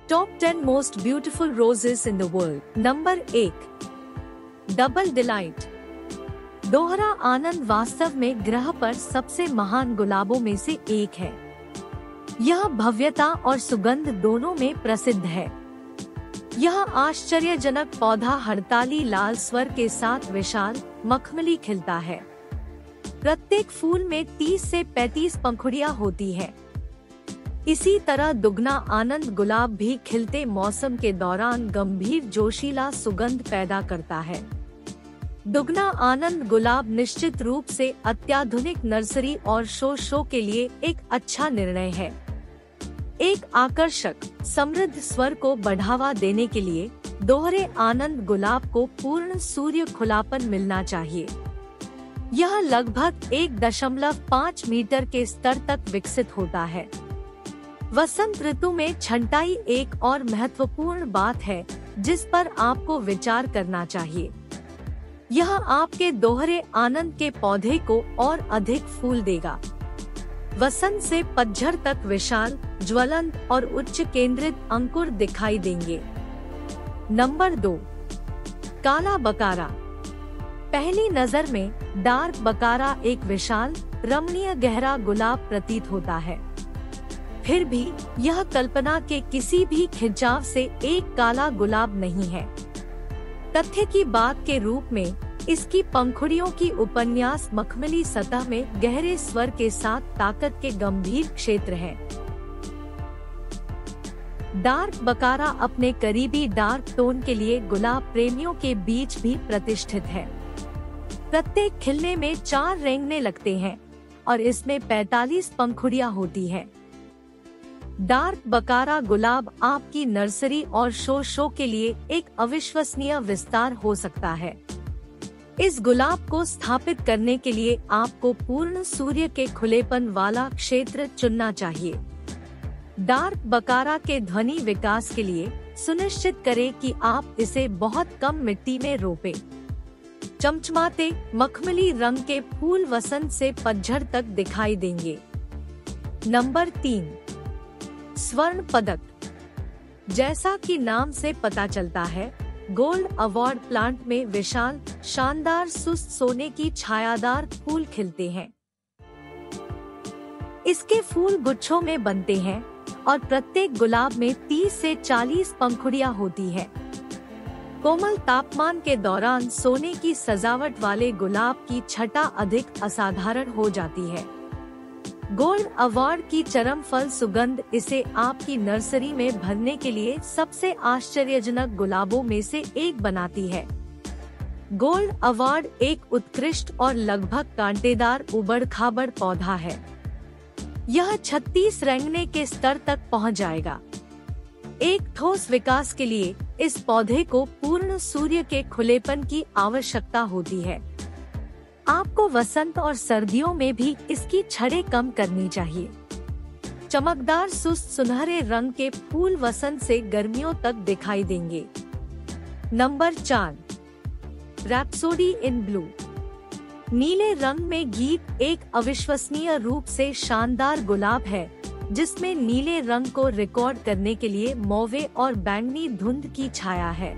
Top 10 most beautiful roses in the world. Number 1, double delight. दोहरा आनंद वास्तव में ग्रह पर सबसे महान गुलाबों में से एक है। यह भव्यता और सुगंध दोनों में प्रसिद्ध है। यह आश्चर्यजनक पौधा हड़ताली लाल स्वर के साथ विशाल मखमली खिलता है। प्रत्येक फूल में 30 से 35 पंखुड़ियां होती है। इसी तरह दुगना आनंद गुलाब भी खिलते मौसम के दौरान गंभीर जोशीला सुगंध पैदा करता है। दुगना आनंद गुलाब निश्चित रूप से अत्याधुनिक नर्सरी और शो के लिए एक अच्छा निर्णय है। एक आकर्षक समृद्ध स्वर को बढ़ावा देने के लिए दोहरे आनंद गुलाब को पूर्ण सूर्य खुलापन मिलना चाहिए। यह लगभग 1.5 मीटर के स्तर तक विकसित होता है। वसंत ऋतु में छंटाई एक और महत्वपूर्ण बात है जिस पर आपको विचार करना चाहिए। यह आपके दोहरे आनंद के पौधे को और अधिक फूल देगा। वसंत से पतझड़ तक विशाल, ज्वलंत और उच्च केंद्रित अंकुर दिखाई देंगे। नंबर 2, काला बकारा। पहली नजर में डार्क बकारा एक विशाल, रमणीय गहरा गुलाब प्रतीत होता है। फिर भी यह कल्पना के किसी भी खिंचाव से एक काला गुलाब नहीं है। तथ्य की बात के रूप में इसकी पंखुड़ियों की उपन्यास मखमली सतह में गहरे स्वर के साथ ताकत के गंभीर क्षेत्र है। डार्क बकारा अपने करीबी डार्क टोन के लिए गुलाब प्रेमियों के बीच भी प्रतिष्ठित है। प्रत्येक खिलने में 4 रेंगने लगते हैं और इसमें 45 पंखुड़ियां होती है। डार्क बकारा गुलाब आपकी नर्सरी और शो के लिए एक अविश्वसनीय विस्तार हो सकता है। इस गुलाब को स्थापित करने के लिए आपको पूर्ण सूर्य के खुलेपन वाला क्षेत्र चुनना चाहिए। डार्क बकारा के ध्वनि विकास के लिए सुनिश्चित करें कि आप इसे बहुत कम मिट्टी में रोपें। चमचमाते मखमली रंग के फूल वसंत से पतझड़ तक दिखाई देंगे। नंबर 3, स्वर्ण पदक। जैसा कि नाम से पता चलता है, गोल्ड अवार्ड प्लांट में विशाल, शानदार सुस्त सोने की छायादार फूल खिलते हैं। इसके फूल गुच्छों में बनते हैं और प्रत्येक गुलाब में 30 से 40 पंखुड़ियां होती है। कोमल तापमान के दौरान सोने की सजावट वाले गुलाब की छटा अधिक असाधारण हो जाती है। गोल्ड अवार्ड की चरम फल सुगंध इसे आपकी नर्सरी में भरने के लिए सबसे आश्चर्यजनक गुलाबों में से एक बनाती है। गोल्ड अवार्ड एक उत्कृष्ट और लगभग कांटेदार उबड़-खाबड़ पौधा है। यह 36 रेंगने के स्तर तक पहुंच जाएगा। एक ठोस विकास के लिए इस पौधे को पूर्ण सूर्य के खुलेपन की आवश्यकता होती है। आपको वसंत और सर्दियों में भी इसकी छड़ें कम करनी चाहिए। चमकदार सुस्त सुनहरे रंग के फूल वसंत से गर्मियों तक दिखाई देंगे। Number 4, rhapsody in blue. नीले रंग में गीत एक अविश्वसनीय रूप से शानदार गुलाब है जिसमें नीले रंग को रिकॉर्ड करने के लिए मौवे और बैंगनी धुंध की छाया है।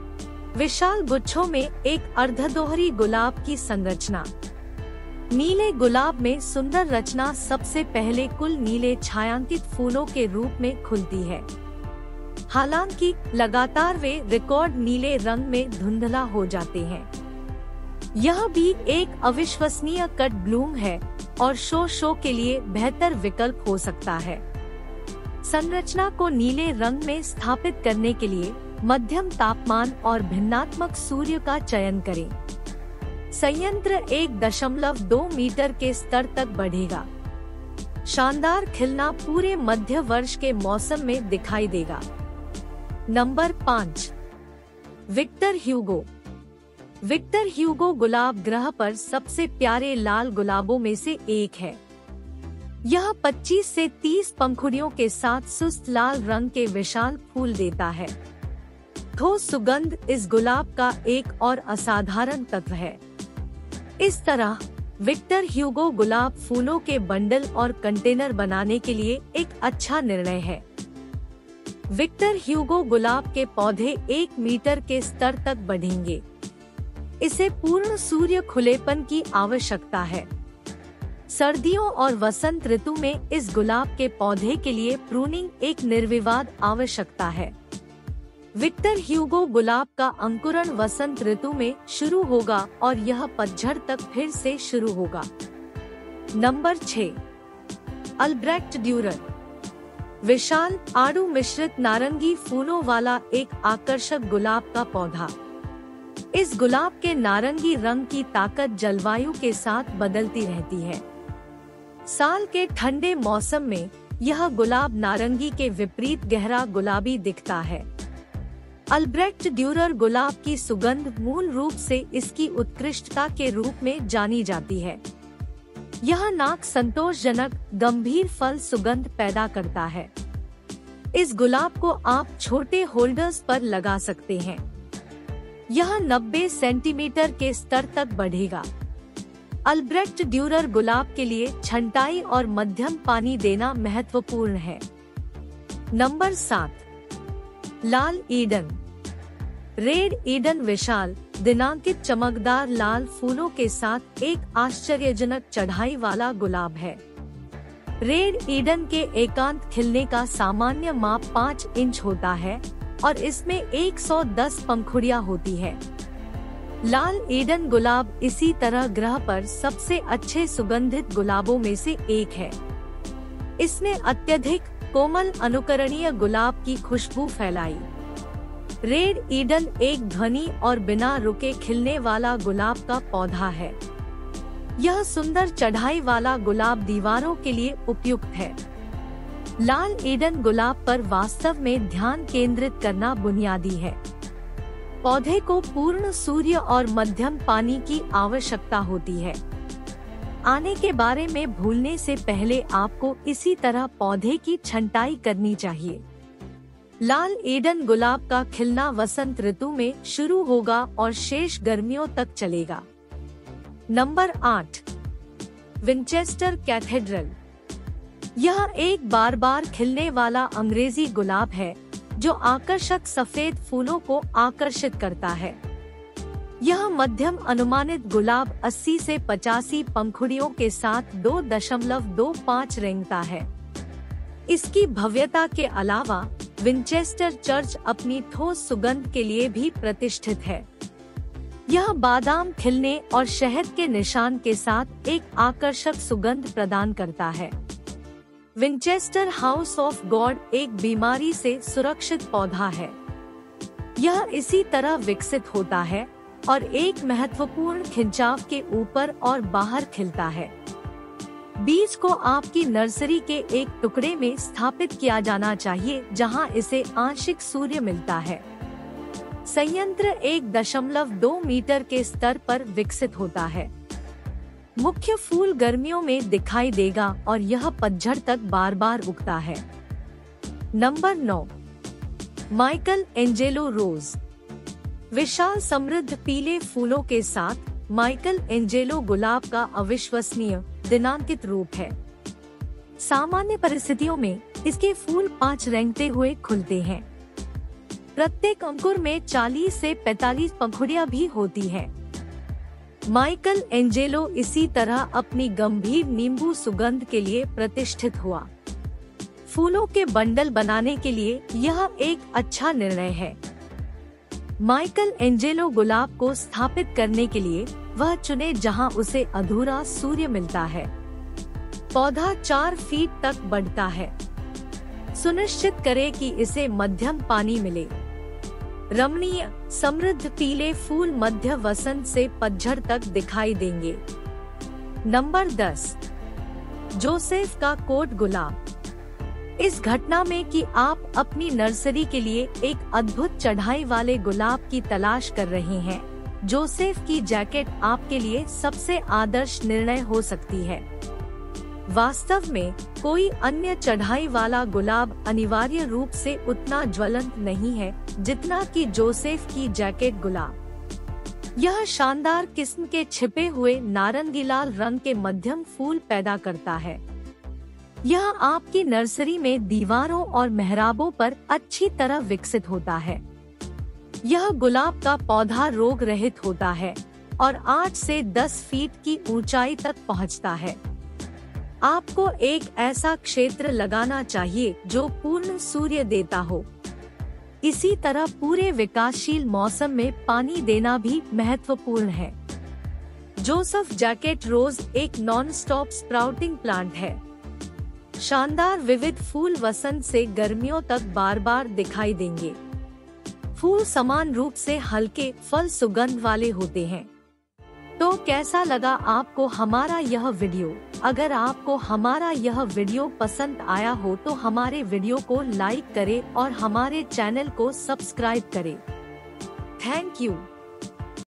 विशाल गुच्छों में एक अर्धदोहरी गुलाब की संरचना। नीले गुलाब में सुंदर रचना सबसे पहले कुल नीले छायांकित फूलों के रूप में खुलती है। हालांकि लगातार वे रिकॉर्ड नीले रंग में धुंधला हो जाते हैं। यह भी एक अविश्वसनीय कट ब्लूम है और शो के लिए बेहतर विकल्प हो सकता है। संरचना को नीले रंग में स्थापित करने के लिए मध्यम तापमान और भिन्नात्मक सूर्य का चयन करें। संयंत्र 1.2 मीटर के स्तर तक बढ़ेगा। शानदार खिलना पूरे मध्य वर्ष के मौसम में दिखाई देगा। Number 5, Victor Hugo. Victor Hugo गुलाब ग्रह पर सबसे प्यारे लाल गुलाबों में से एक है। यह 25 से 30 पंखुड़ियों के साथ सुस्त लाल रंग के विशाल फूल देता है। ठोस सुगंध इस गुलाब का एक और असाधारण तत्व है। इस तरह विक्टर ह्यूगो गुलाब फूलों के बंडल और कंटेनर बनाने के लिए एक अच्छा निर्णय है। विक्टर ह्यूगो गुलाब के पौधे 1 मीटर के स्तर तक बढ़ेंगे। इसे पूर्ण सूर्य खुलेपन की आवश्यकता है। सर्दियों और वसंत ऋतु में इस गुलाब के पौधे के लिए प्रूनिंग एक निर्विवाद आवश्यकता है। विक्टर ह्यूगो गुलाब का अंकुरण वसंत ऋतु में शुरू होगा और यह पतझड़ तक फिर से शुरू होगा। Number 6, Albrecht Dürer. विशाल आड़ू मिश्रित नारंगी फूलों वाला एक आकर्षक गुलाब का पौधा। इस गुलाब के नारंगी रंग की ताकत जलवायु के साथ बदलती रहती है। साल के ठंडे मौसम में यह गुलाब नारंगी के विपरीत गहरा गुलाबी दिखता है। अल्ब्रेक्ट ड्यूरर गुलाब की सुगंध मूल रूप से इसकी उत्कृष्टता के रूप में जानी जाती है। यह नाक संतोषजनक गंभीर फल सुगंध पैदा करता है। इस गुलाब को आप छोटे होल्डर्स पर लगा सकते हैं। यह 90 सेंटीमीटर के स्तर तक बढ़ेगा। अल्ब्रेक्ट ड्यूरर गुलाब के लिए छंटाई और मध्यम पानी देना महत्वपूर्ण है। नंबर 7, लाल ईडन। रेड ईडन विशाल दिनांकित चमकदार लाल फूलों के साथ एक आश्चर्यजनक चढ़ाई वाला गुलाब है। रेड ईडन के एकांत खिलने का सामान्य माप 5 इंच होता है और इसमें 110 पंखुड़ियां होती है। लाल ईडन गुलाब इसी तरह ग्रह पर सबसे अच्छे सुगंधित गुलाबों में से एक है। इसने अत्यधिक कोमल अनुकरणीय गुलाब की खुशबू फैलाई। रेड ईडन एक ध्वनि और बिना रुके खिलने वाला गुलाब का पौधा है। यह सुंदर चढ़ाई वाला गुलाब दीवारों के लिए उपयुक्त है। लाल ईडन गुलाब पर वास्तव में ध्यान केंद्रित करना बुनियादी है। पौधे को पूर्ण सूर्य और मध्यम पानी की आवश्यकता होती है। आने के बारे में भूलने से पहले आपको इसी तरह पौधे की छंटाई करनी चाहिए। लाल ईडन गुलाब का खिलना वसंत ऋतु में शुरू होगा और शेष गर्मियों तक चलेगा। Number 8, Winchester cathedral. यह एक बार बार खिलने वाला अंग्रेजी गुलाब है जो आकर्षक सफेद फूलों को आकर्षित करता है। यह मध्यम अनुमानित गुलाब 80 से 85 पंखुड़ियों के साथ 2.25 रेंगता है। इसकी भव्यता के अलावा विंचेस्टर चर्च अपनी ठोस सुगंध के लिए भी प्रतिष्ठित है। यह बादाम खिलने और शहद के निशान के साथ एक आकर्षक सुगंध प्रदान करता है। विंचेस्टर हाउस ऑफ गॉड एक बीमारी से सुरक्षित पौधा है। यह इसी तरह विकसित होता है और एक महत्वपूर्ण खिंचाव के ऊपर और बाहर खिलता है। बीज को आपकी नर्सरी के एक टुकड़े में स्थापित किया जाना चाहिए जहां इसे आंशिक सूर्य मिलता है। संयंत्र 1.2 मीटर के स्तर पर विकसित होता है। मुख्य फूल गर्मियों में दिखाई देगा और यह पतझड़ तक बार बार उगता है। Number 9, Michelangelo rose. विशाल समृद्ध पीले फूलों के साथ माइकल एंजेलो गुलाब का अविश्वसनीय दिनांकित रूप है। सामान्य परिस्थितियों में इसके फूल 5 रेंगते हुए खुलते हैं। प्रत्येक अंकुर में 40 से 45 पंखुड़ियां भी होती हैं। माइकल एंजेलो इसी तरह अपनी गंभीर नींबू सुगंध के लिए प्रतिष्ठित हुआ। फूलों के बंडल बनाने के लिए यह एक अच्छा निर्णय है। माइकल एंजेलो गुलाब को स्थापित करने के लिए वह चुने जहां उसे अधूरा सूर्य मिलता है। पौधा 4 फीट तक बढ़ता है। सुनिश्चित करें कि इसे मध्यम पानी मिले। रमणीय समृद्ध पीले फूल मध्य वसंत से पतझड़ तक दिखाई देंगे। नंबर 10, जोसेफ का कोट गुलाब। इस घटना में कि आप अपनी नर्सरी के लिए एक अद्भुत चढ़ाई वाले गुलाब की तलाश कर रहे हैं, जोसेफ की जैकेट आपके लिए सबसे आदर्श निर्णय हो सकती है। वास्तव में कोई अन्य चढ़ाई वाला गुलाब अनिवार्य रूप से उतना ज्वलंत नहीं है जितना कि जोसेफ की जैकेट गुलाब। यह शानदार किस्म के छिपे हुए नारंगी लाल रंग के मध्यम फूल पैदा करता है। यह आपकी नर्सरी में दीवारों और मेहराबों पर अच्छी तरह विकसित होता है। यह गुलाब का पौधा रोग रहित होता है और 8 से 10 फीट की ऊंचाई तक पहुंचता है। आपको एक ऐसा क्षेत्र लगाना चाहिए जो पूर्ण सूर्य देता हो। इसी तरह पूरे विकासशील मौसम में पानी देना भी महत्वपूर्ण है। जोसेफ जैकेट रोज एक नॉन स्टॉप स्प्राउटिंग प्लांट है। शानदार विविध फूल वसंत से गर्मियों तक बार बार दिखाई देंगे। फूल समान रूप से हल्के, फल सुगंध वाले होते हैं। तो कैसा लगा आपको हमारा यह वीडियो? अगर आपको हमारा यह वीडियो पसंद आया हो तो हमारे वीडियो को लाइक करें और हमारे चैनल को सब्सक्राइब करें। Thank you.